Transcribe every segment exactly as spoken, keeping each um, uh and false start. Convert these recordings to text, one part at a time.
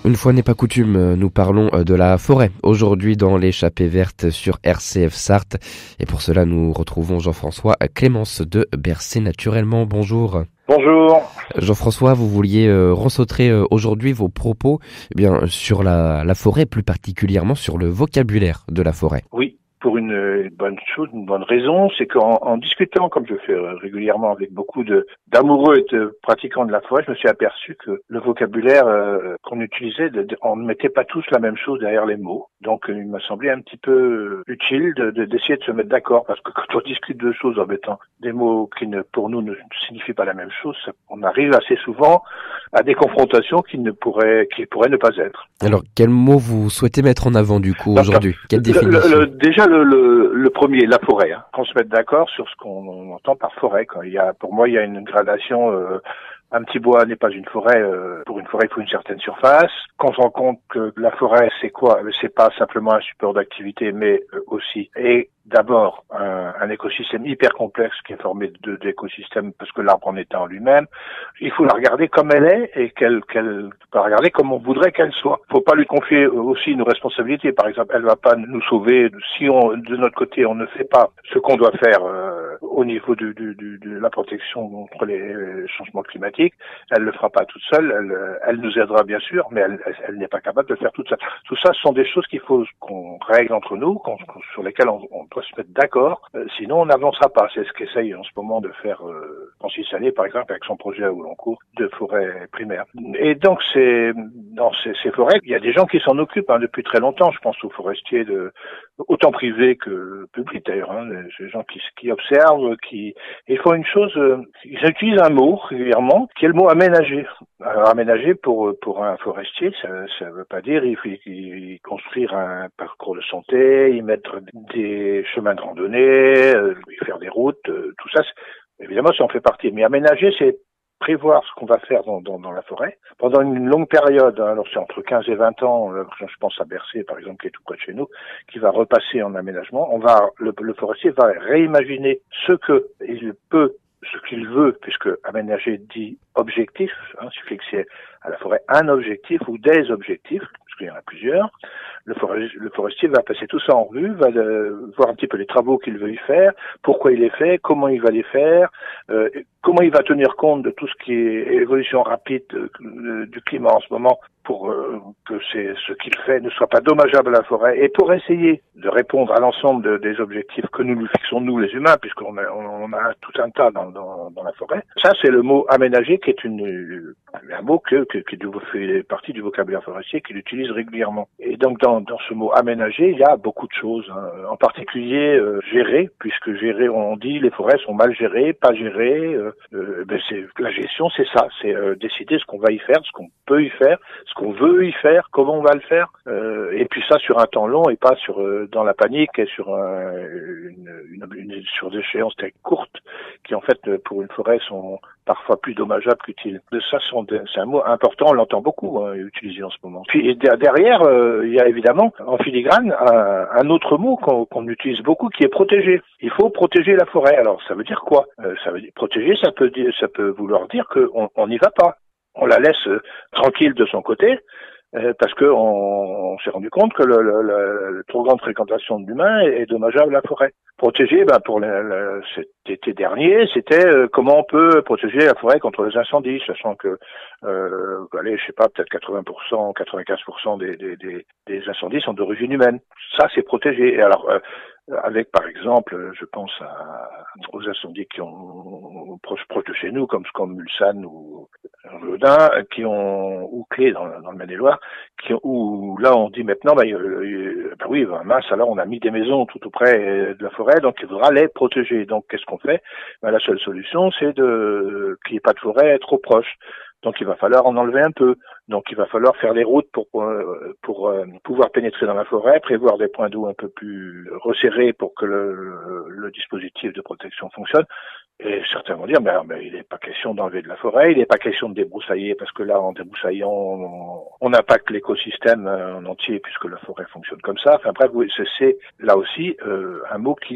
Une fois n'est pas coutume, nous parlons de la forêt aujourd'hui dans l'échappée verte sur R C F Sarthe. Et pour cela, nous retrouvons Jean-François Clémence de Bercé Naturellement. Bonjour. Bonjour. Jean-François, vous vouliez euh, recentrer euh, aujourd'hui vos propos eh bien, sur la, la forêt, plus particulièrement sur le vocabulaire de la forêt. Oui. Pour une, une bonne chose, une bonne raison, c'est qu'en en discutant, comme je fais régulièrement avec beaucoup de d'amoureux et de pratiquants de la forêt, je me suis aperçu que le vocabulaire euh, qu'on utilisait, de, de, on ne mettait pas tous la même chose derrière les mots. Donc il m'a semblé un petit peu utile de, de, d'essayer de se mettre d'accord, parce que quand on discute de choses en mettant des mots qui ne, pour nous, ne signifient pas la même chose, ça, on arrive assez souvent à des confrontations qui ne pourraient, qui pourraient ne pas être. Alors, quel mot vous souhaitez mettre en avant du coup aujourd'hui? Quelle le, définition? le, le, Déjà le, le, le premier, la forêt. Hein. Qu'on se mette d'accord sur ce qu'on entend par forêt. Quand il y a, pour moi, il y a une gradation. Euh, un petit bois n'est pas une forêt. Euh, pour une forêt, il faut une certaine surface. Qu'on se rend compte que la forêt, c'est quoi? C'est pas simplement un support d'activité, mais euh, aussi et d'abord un, un écosystème hyper complexe qui est formé de d'écosystèmes parce que l'arbre en est un en lui-même. Il faut la regarder comme elle est et qu'elle qu'elle la regarder comme on voudrait qu'elle soit. Faut pas lui confier aussi une responsabilité. Par exemple, elle va pas nous sauver si on de notre côté on ne fait pas ce qu'on doit faire euh, au niveau du, du, du, de la protection contre les changements climatiques. Elle le fera pas toute seule. Elle, elle nous aidera bien sûr, mais elle, elle, elle n'est pas capable de le faire toute seule. Tout ça, ce sont des choses qu'il faut qu'on règle entre nous, qu'on, sur lesquelles on, on doit se mettre d'accord. Euh, sinon, on n'avancera pas. C'est ce qu'essaye en ce moment de faire euh, Francis Allais, par exemple, avec son projet à Ouloncourt de forêt primaire. Et donc, c'est dans ces, ces forêts, il y a des gens qui s'en occupent hein, depuis très longtemps. Je pense aux forestiers de autant privés que publics d'ailleurs. Hein, ces gens qui, qui observent, qui ils font une chose. Euh, ils utilisent un mot régulièrement, qui est le mot aménager. Alors, aménager pour pour un forestier, ça ça veut pas dire il faut il construire un parcours de santé, y mettre des chemins de randonnée, euh, faire des routes, euh, tout ça. Évidemment, ça en fait partie. Mais aménager, c'est prévoir ce qu'on va faire dans, dans, dans la forêt pendant une longue période. Alors c'est entre quinze et vingt ans. Je pense à Bercé, par exemple, qui est tout près de chez nous, qui va repasser en aménagement. On va le, le forestier va réimaginer ce que il peut. Ce qu'il veut, puisque aménager dit objectif, hein, suffit que c'est à la forêt un objectif ou des objectifs, parce qu'il y en a plusieurs. Le forestier, le forestier va passer tout ça en revue, va le, voir un petit peu les travaux qu'il veut y faire, pourquoi il les fait, comment il va les faire, euh, comment il va tenir compte de tout ce qui est évolution rapide euh, du climat en ce moment pour euh, que c'est ce qu'il fait ne soit pas dommageable à la forêt et pour essayer de répondre à l'ensemble de, des objectifs que nous nous fixons nous les humains, puisqu'on a, on a tout un tas dans, dans, dans la forêt. Ça, c'est le mot aménager qui est une, un mot que, que, qui fait partie du vocabulaire forestier qu'il utilise régulièrement. Et donc, dans, dans ce mot aménager, il y a beaucoup de choses, hein. En particulier euh, gérer, puisque gérer, on dit les forêts sont mal gérées, pas gérées. Euh, euh, ben c'est la gestion, c'est ça, c'est euh, décider ce qu'on va y faire, ce qu'on peut y faire, ce qu'on veut y faire, comment on va le faire, euh, et puis ça sur un temps long et pas sur euh, dans la panique et sur un, une, une, une sur des échéances très courtes qui en fait pour une forêt sont parfois plus dommageables qu'utiles. Ça c'est un mot important, on l'entend beaucoup hein, utilisé en ce moment. Puis derrière euh, il y a évidemment en filigrane un, un autre mot qu'on, qu'on utilise beaucoup qui est protéger. Il faut protéger la forêt. Alors ça veut dire quoi? euh, Ça veut dire protéger, ça peut dire, ça peut vouloir dire qu'on on n'y va pas. On la laisse euh, tranquille de son côté, euh, parce que on, on s'est rendu compte que le, le, le, le trop grande fréquentation d'humains est, est dommageable à la forêt. Protéger, ben pour le, le, cet été dernier, c'était euh, comment on peut protéger la forêt contre les incendies, sachant que, euh, allez, je sais pas, peut-être quatre-vingts pour cent, quatre-vingt-quinze pour cent des, des, des, des incendies sont d'origine humaine. Ça, c'est protéger. Et alors, euh, avec par exemple, je pense à, aux incendies qui ont proche proche de chez nous, comme comme Mulsanne ou Rodin, qui ont ou Clé dans, dans le Maine-et-Loire, qui ont, où là on dit maintenant, bah, euh, bah oui, bah, mince, alors on a mis des maisons tout auprès de la forêt, donc il faudra les protéger. Donc qu'est-ce qu'on fait? Bah, la seule solution, c'est de qu'il n'y ait pas de forêt trop proche. Donc il va falloir en enlever un peu. Donc il va falloir faire des routes pour pour, pour euh, pouvoir pénétrer dans la forêt, prévoir des points d'eau un peu plus resserrés pour que le, le, le dispositif de protection fonctionne. Et certains vont dire, mais, mais il n'est pas question d'enlever de la forêt, il n'est pas question de débroussailler, parce que là, en débroussaillant, on, on impacte l'écosystème en entier, puisque la forêt fonctionne comme ça. Enfin bref, c'est là aussi euh, un mot qui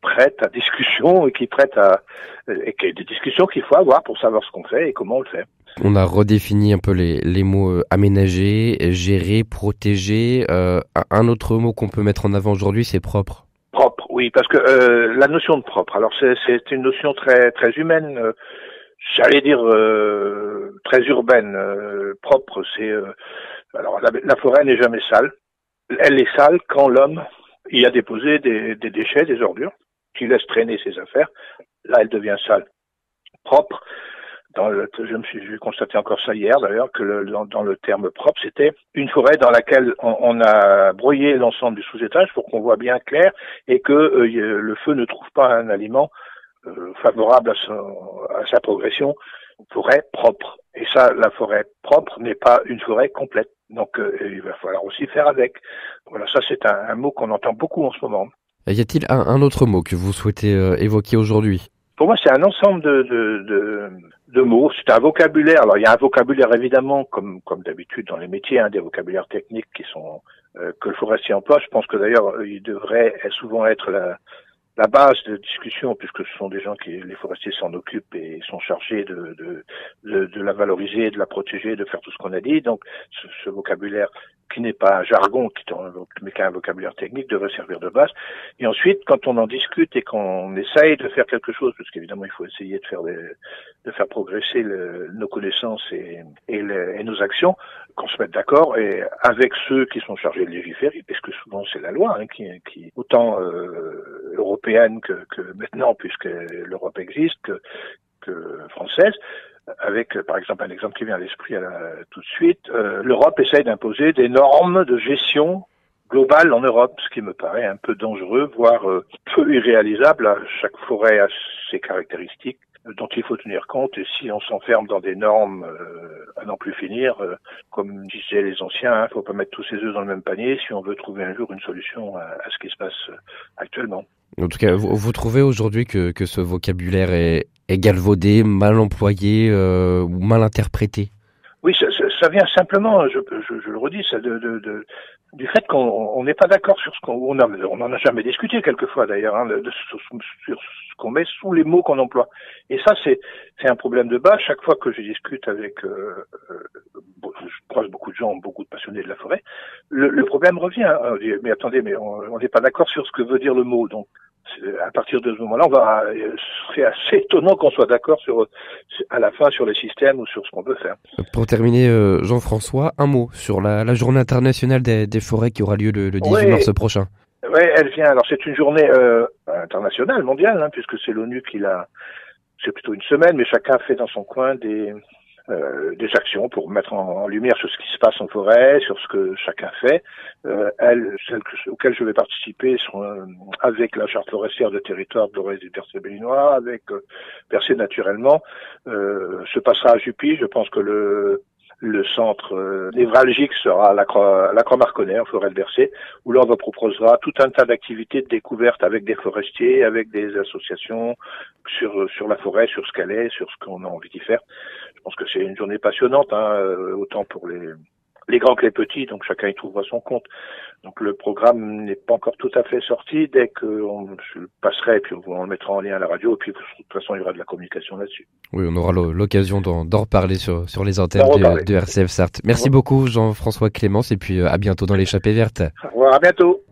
prête à discussion et qui prête à et qui des discussions qu'il faut avoir pour savoir ce qu'on fait et comment on le fait. On a redéfini un peu les, les mots euh, aménager, gérer, protéger. Euh, un autre mot qu'on peut mettre en avant aujourd'hui, c'est propre. Propre, oui, parce que euh, la notion de propre, alors c'est, c'est une notion très très humaine, euh, j'allais dire euh, très urbaine. Euh, propre, c'est euh, alors la, la forêt n'est jamais sale. Elle est sale quand l'homme y a déposé des, des déchets, des ordures, qui laisse traîner ses affaires. Là, elle devient sale. Propre. Dans le, je me suis, j'ai constaté encore ça hier d'ailleurs, que le, dans, dans le terme propre, c'était une forêt dans laquelle on, on a broyé l'ensemble du sous-étage pour qu'on voit bien clair et que euh, le feu ne trouve pas un aliment euh, favorable à, son, à sa progression. Une forêt propre. Et ça, la forêt propre n'est pas une forêt complète. Donc euh, il va falloir aussi faire avec. Voilà, ça c'est un, un mot qu'on entend beaucoup en ce moment. Y a-t-il un, un autre mot que vous souhaitez euh, évoquer aujourd'hui ? Pour moi, c'est un ensemble de, de, de, de mots. C'est un vocabulaire. Alors, il y a un vocabulaire évidemment, comme comme d'habitude dans les métiers, hein, des vocabulaires techniques qui sont euh, que le forestier emploie. Je pense que d'ailleurs, il devrait souvent être la la base de discussion, puisque ce sont des gens qui, les forestiers s'en occupent et sont chargés de de de, de la valoriser, de la protéger, de faire tout ce qu'on a dit. Donc, ce, ce vocabulaire qui n'est pas un jargon, qui est un, mais qui est un vocabulaire technique, devrait servir de base. Et ensuite, quand on en discute et qu'on essaye de faire quelque chose, parce qu'évidemment, il faut essayer de faire des, de faire progresser le, nos connaissances et, et, le, et nos actions, qu'on se mette d'accord et avec ceux qui sont chargés de légiférer, parce que souvent c'est la loi hein, qui, qui autant euh, européenne que, que maintenant, puisque l'Europe existe, que, que française. Avec, par exemple, un exemple qui vient à l'esprit à la, tout de suite, euh, l'Europe essaye d'imposer des normes de gestion globale en Europe, ce qui me paraît un peu dangereux, voire euh, peu irréalisable. Chaque forêt a ses caractéristiques dont il faut tenir compte, et si on s'enferme dans des normes euh, à n'en plus finir, euh, comme disaient les anciens, il hein, faut pas mettre tous ses œufs dans le même panier si on veut trouver un jour une solution à, à ce qui se passe actuellement. En tout cas, vous, vous trouvez aujourd'hui que, que ce vocabulaire est, est galvaudé, mal employé euh, ou mal interprété ? Oui, ça, ça, ça vient simplement, je, je, je le redis, ça de, de, de du fait qu'on n'est pas d'accord sur ce qu'on on a, on en a jamais discuté quelquefois d'ailleurs, hein, de, de, sur, sur ce qu'on met sous les mots qu'on emploie. Et ça, c'est c'est un problème de base. Chaque fois que je discute avec, euh, euh, je croise beaucoup de gens, beaucoup de passionnés de la forêt, le, le problème revient. Hein. On dit, mais attendez, mais on n'est pas d'accord sur ce que veut dire le mot, donc. À partir de ce moment-là, on va, c'est assez étonnant qu'on soit d'accord sur, à la fin, sur les systèmes ou sur ce qu'on veut faire. Pour terminer, euh, Jean-François, un mot sur la, la journée internationale des, des forêts qui aura lieu le, le dix-huit mars prochain. Oui, elle vient. Alors c'est une journée euh, internationale, mondiale, hein, puisque c'est l'ONU qui l'a. C'est plutôt une semaine, mais chacun fait dans son coin des. Euh, des actions pour mettre en, en lumière sur ce qui se passe en forêt, sur ce que chacun fait. Euh, elles, celles que, auxquelles je vais participer sont euh, avec la charte forestière de territoire de l'Orez et du Bercé-Béninois, avec euh, Bercé naturellement. Euh, se passera à Jupy. Je pense que le le centre euh, névralgique sera à la Croix, la Croix-Marconnet, en forêt de Bercé, où là on va proposera tout un tas d'activités de découverte avec des forestiers, avec des associations sur sur la forêt, sur ce qu'elle est, sur ce qu'on a envie d'y faire. Je pense que c'est une journée passionnante, hein, autant pour les les grands que les petits, donc chacun y trouvera son compte. Donc le programme n'est pas encore tout à fait sorti. Dès qu'on je le passerai, puis on le mettra en lien à la radio, et puis de toute façon il y aura de la communication là-dessus. Oui, on aura l'occasion d'en, d'en reparler sur, sur les antennes de, de R C F Sarthe. Merci beaucoup Jean-François Clémence, et puis à bientôt dans l'échappée verte. Au revoir, à bientôt.